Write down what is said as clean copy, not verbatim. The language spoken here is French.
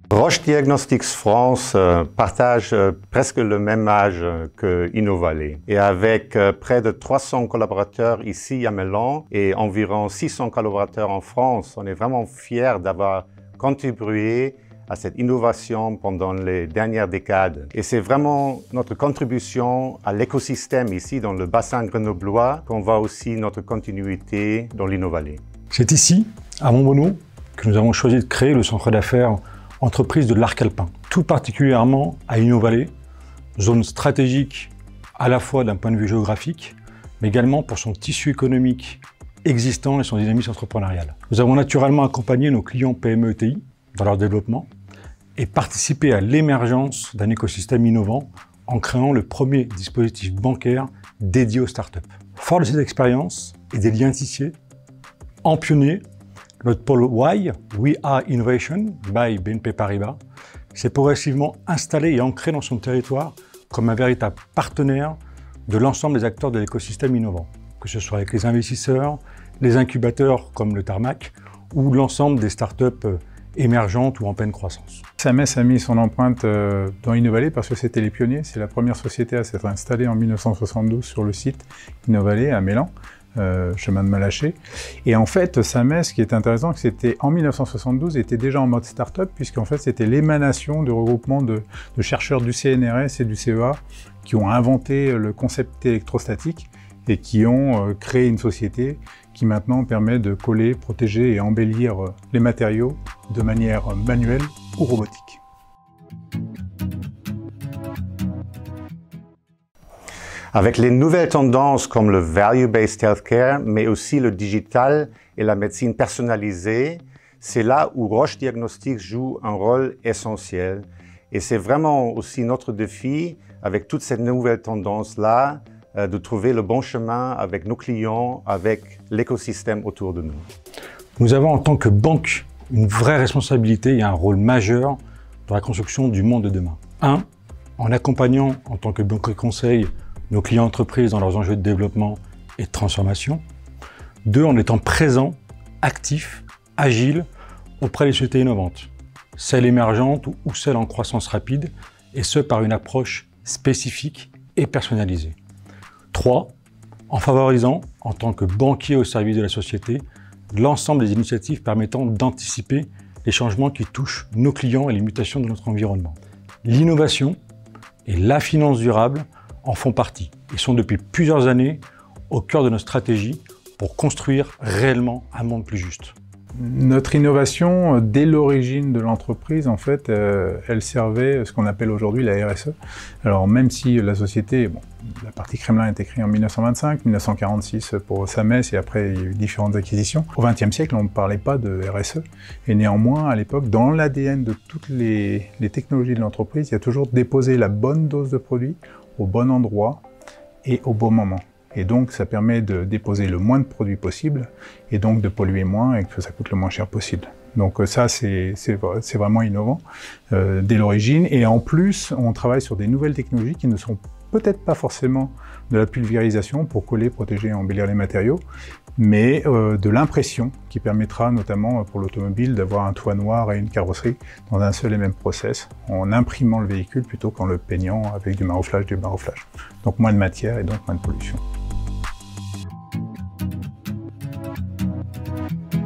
Roche Diagnostics France partage presque le même âge que Innovalley. Et avec près de 300 collaborateurs ici à Milan et environ 600 collaborateurs en France, on est vraiment fiers d'avoir contribué à cette innovation pendant les dernières décades. Et c'est vraiment notre contribution à l'écosystème ici dans le bassin grenoblois qu'on voit aussi notre continuité dans l'Innovalley. C'est ici, à Montbonneau, que nous avons choisi de créer le centre d'affaires entreprise de l'Arc Alpin, tout particulièrement à Innovalley, zone stratégique à la fois d'un point de vue géographique, mais également pour son tissu économique existant et son dynamisme entrepreneurial. Nous avons naturellement accompagné nos clients PME et TI dans leur développement et participé à l'émergence d'un écosystème innovant en créant le premier dispositif bancaire dédié aux startups. Fort de cette expérience et des liens tissés, en pionnier, notre pôle Why, We Are Innovation, by BNP Paribas, s'est progressivement installé et ancré dans son territoire comme un véritable partenaire de l'ensemble des acteurs de l'écosystème innovant, que ce soit avec les investisseurs, les incubateurs comme le Tarmac ou l'ensemble des startups émergentes ou en pleine croissance. Sames a mis son empreinte dans Innovalley parce que c'était les pionniers. C'est la première société à s'être installée en 1972 sur le site Innovalley à Mélan. Chemin de Malaché. Et en fait, Sames, ce qui est intéressant, c'est que c'était en 1972, était déjà en mode start-up, puisqu'en fait, c'était l'émanation du regroupement de chercheurs du CNRS et du CEA qui ont inventé le concept électrostatique et qui ont créé une société qui maintenant permet de coller, protéger et embellir les matériaux de manière manuelle ou robotique. Avec les nouvelles tendances comme le value-based healthcare, mais aussi le digital et la médecine personnalisée, c'est là où Roche Diagnostics joue un rôle essentiel. Et c'est vraiment aussi notre défi, avec toutes ces nouvelles tendances-là, de trouver le bon chemin avec nos clients, avec l'écosystème autour de nous. Nous avons en tant que banque une vraie responsabilité et un rôle majeur dans la construction du monde de demain. 1. En accompagnant en tant que banque conseil nos clients entreprises dans leurs enjeux de développement et de transformation. 2. En étant présent, actif, agile auprès des sociétés innovantes, celles émergentes ou celles en croissance rapide, et ce par une approche spécifique et personnalisée. 3. En favorisant, en tant que banquier au service de la société, l'ensemble des initiatives permettant d'anticiper les changements qui touchent nos clients et les mutations de notre environnement. L'innovation et la finance durable en font partie et sont depuis plusieurs années au cœur de notre stratégie pour construire réellement un monde plus juste. Notre innovation, dès l'origine de l'entreprise, en fait, elle servait ce qu'on appelle aujourd'hui la RSE. Alors même si la société, la partie Kremlin a été créée en 1925, 1946 pour Sames et après il y a eu différentes acquisitions. Au XXe siècle, on ne parlait pas de RSE. Et néanmoins, à l'époque, dans l'ADN de toutes les technologies de l'entreprise, il y a toujours déposé la bonne dose de produit au bon endroit et au bon moment. Et donc, ça permet de déposer le moins de produits possible et donc de polluer moins et que ça coûte le moins cher possible. Donc ça, c'est vraiment innovant dès l'origine. Et en plus, on travaille sur des nouvelles technologies qui ne sont peut-être pas forcément de la pulvérisation pour coller, protéger et embellir les matériaux, mais de l'impression qui permettra notamment pour l'automobile d'avoir un toit noir et une carrosserie dans un seul et même process en imprimant le véhicule plutôt qu'en le peignant avec du maroflage, Donc moins de matière et donc moins de pollution.